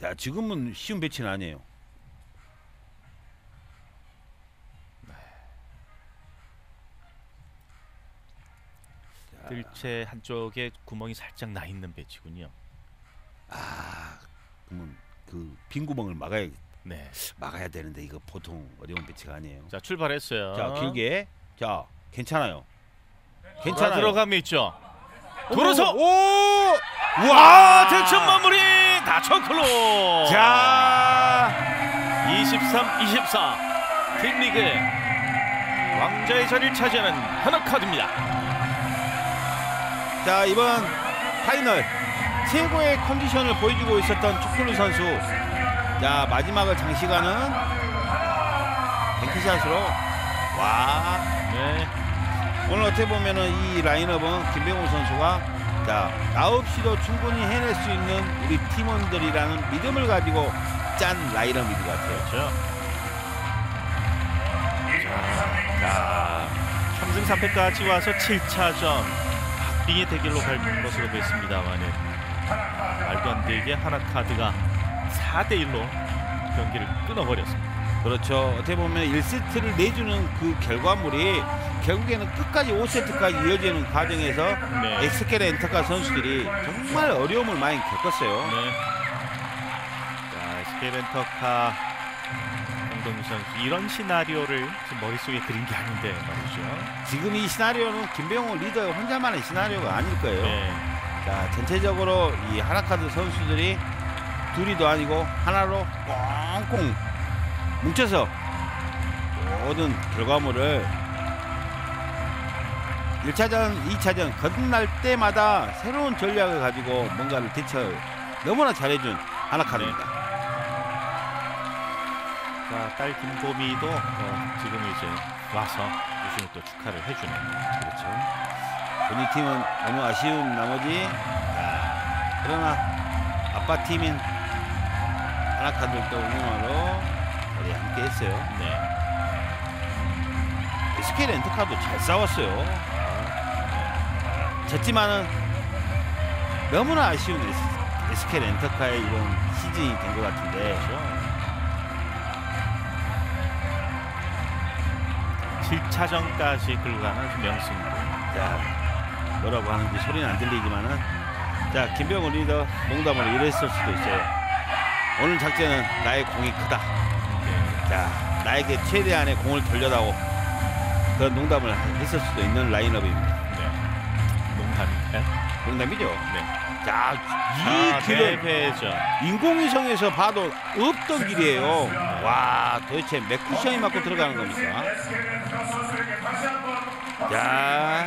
자, 지금은 쉬운 배치는 아니에요. 뜰채 한쪽에 구멍이 살짝 나 있는 배치군요. 아, 그러면 그 빈 구멍을 네. 막아야 되는데 이거 보통 어려운 배치가 아니에요. 자, 출발했어요. 자, 길게. 자, 괜찮아요. 자, 괜찮아요. 들어가면 있죠. 어머, 돌아서 오! 와, 득점 마무리 다 초클로. 자, 23-24 빅리그 왕자의 자리를 차지하는 하나카드입니다. 자, 이번 파이널 최고의 컨디션을 보여주고 있었던 초콜릿 선수. 자, 마지막을 장식하는 뱅크샷으로. 와. 네. 오늘 어떻게 보면은 이 라인업은 김병호 선수가 자, 나 없이도 충분히 해낼 수 있는 우리 팀원들이라는 믿음을 가지고 짠 라인업인 것 같아요. 그렇죠. 자, 3승 3패까지 와서 7차전 박빙의 대결로 갈 것으로 보였습니다만은 말도 안 되게 하나카드가 4대1로 경기를 끊어버렸습니다. 그렇죠. 어떻게 보면 1세트를 내주는 그 결과물이 결국에는 끝까지 5세트까지 이어지는 과정에서 네. SK 렌터카 선수들이 정말 어려움을 많이 겪었어요. 네. 자, SK 렌터카 황동규 선수 이런 시나리오를 지금 머릿속에 그린 게 아닌데 말이죠. 지금 이 시나리오는 김병호 리더 혼자만의 시나리오가 아닐 거예요. 네. 자, 전체적으로 이 하나카드 선수들이 둘이도 아니고 하나로 꽁꽁 뭉쳐서 모든 결과물을 1차전, 2차전 거듭날 때마다 새로운 전략을 가지고 뭔가를 대처 너무나 잘해준 하나카드입니다. 자, 딸 김보미도 지금 이제 와서 우승을 또 축하를 해주는. 그렇죠. 본인 팀은 너무 아쉬운 나머지 그러나 아빠 팀인 하나카드를 또 응원하러 우리 함께 했어요. 네. SK 렌터카도 잘 싸웠어요. 졌지만은 너무나 아쉬운 SK 렌터카의 이런 시즌이 된 것 같은데. 그렇죠. 7차전까지 끌고 가는 명승부. 자, 뭐라고 하는지 소리는 안 들리지만은 자, 김병호 리더 농담으로 이랬을 수도 있어요. 오늘 작전은 나의 공이 크다. 네. 자, 나에게 최대한의 공을 돌려다오. 그런 농담을 했을 수도 있는 라인업입니다. 네. 농담인가요? 농담이죠. 네. 자, 이 길은 대회전. 인공위성에서 봐도 없던 길이에요. 와, 도대체 몇 쿠션이 맞고 들어가는 겁니까? 자,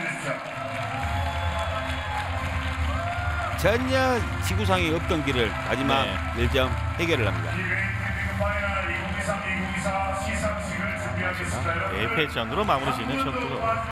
전혀 지구상에 없던 길을 마지막 네. 1점 해결을 합니다. 대회전으로 마무리 짓는 ช็어클로.